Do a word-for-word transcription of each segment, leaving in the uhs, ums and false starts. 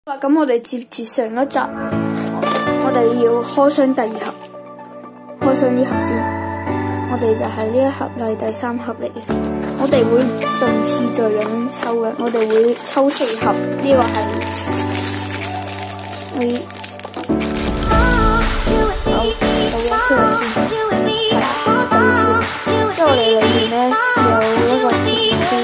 好啦，咁我哋接住上一集，我哋要開箱第二盒，開箱呢盒先。我哋就係呢一盒係第三盒嚟嘅，我哋會順次序咁樣抽嘅，我哋會抽四盒，呢、這個係你好，我攞出嚟先，係啦，好似，即係我哋裏面咧有一個甜機。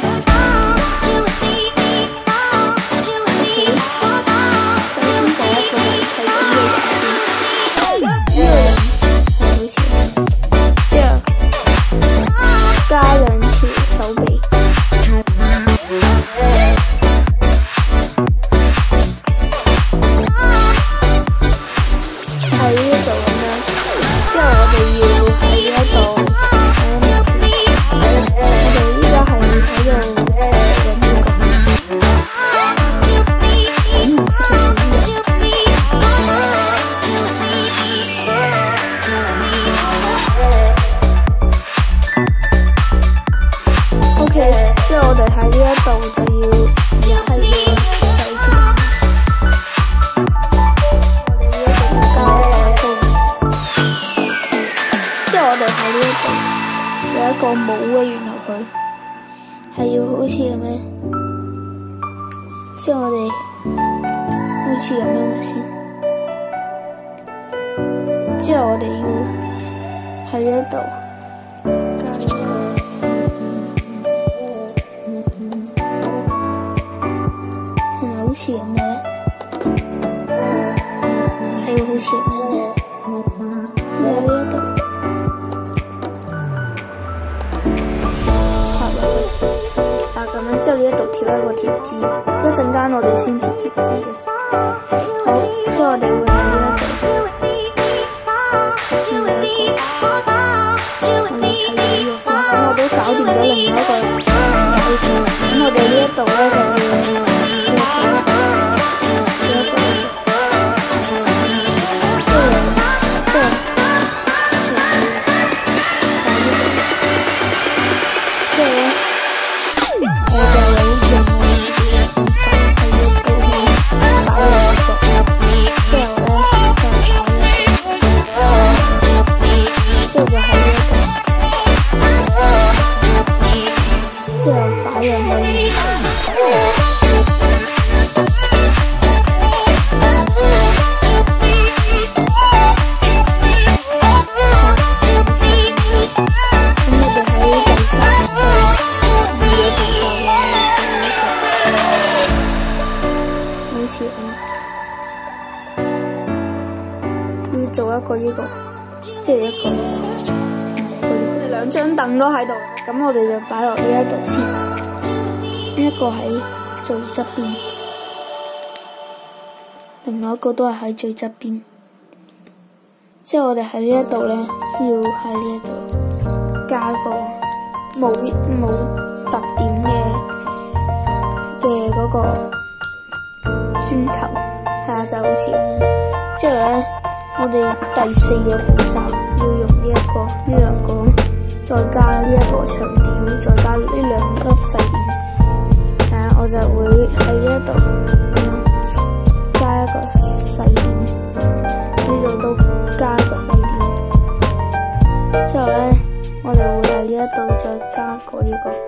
加兩條手臂，喺呢度咁樣，之後我哋要喺呢一度，我哋依家係喺度誒呢個粉紅色嘅小人。之後我哋喺呢一度就要試下係要洗錢，我哋呢一度加一個風。之後我哋喺呢一度有一個帽嘅，原來佢係要好似咁樣。之後我哋好似咁樣嘅先。之後我哋要喺呢一度加一個。好似咁樣咧，係好似咁樣咧，你喺呢一度插落去，啊咁樣之後呢一度貼一個貼紙，一陣間我哋先貼貼紙嘅。好，之後我哋會喺呢一度，仲有一個，我哋砌呢個先，咁我都搞掂咗另外一個仔，咁我哋呢一度咧就要。要做一個呢個，即係一個呢個。我哋兩張凳都喺度，咁我哋就擺落呢一度先。呢一個喺最側邊，另外一個都係喺最側邊。之後我哋喺呢一度咧，要喺呢一度加個冇冇特點嘅嘅嗰個磚頭，係啊，就好似咁樣。之後咧，我哋第四個步驟要用呢、這、一個、呢兩個，再加呢一個長條，再加呢兩粒細點。係啊，我就會喺呢一度加一個細點，呢度都加一個細點。之後咧，我哋會喺呢一度再加個呢、這個。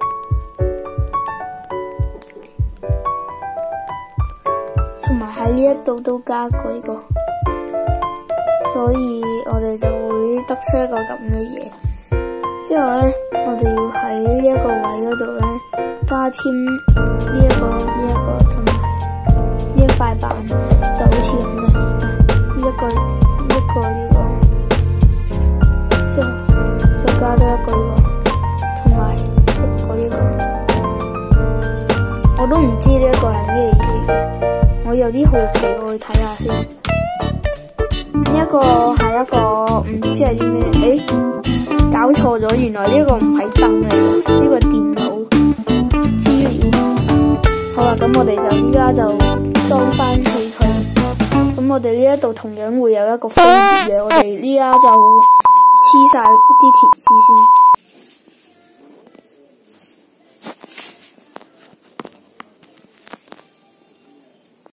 同埋喺呢一度都加過呢個，所以我哋就會得出一個咁嘅嘢。之後咧，我哋要喺呢一個位嗰度咧加添呢一個、呢一個同埋呢一塊板，就好似咁嘅。呢一個、呢一個、呢個，之後再加多一個呢個，同埋一個呢個。我都唔知呢一個係咩嘢嘅。我有啲好奇，我去睇下先。呢一個係一個唔知係啲咩？誒，搞錯咗，原來呢個唔係燈嚟嘅，呢個係電腦資料。好啦，咁我哋就依家就裝翻起佢。咁我哋呢一度同樣會有一個飛碟嘅，我哋依家就黐晒啲貼紙先。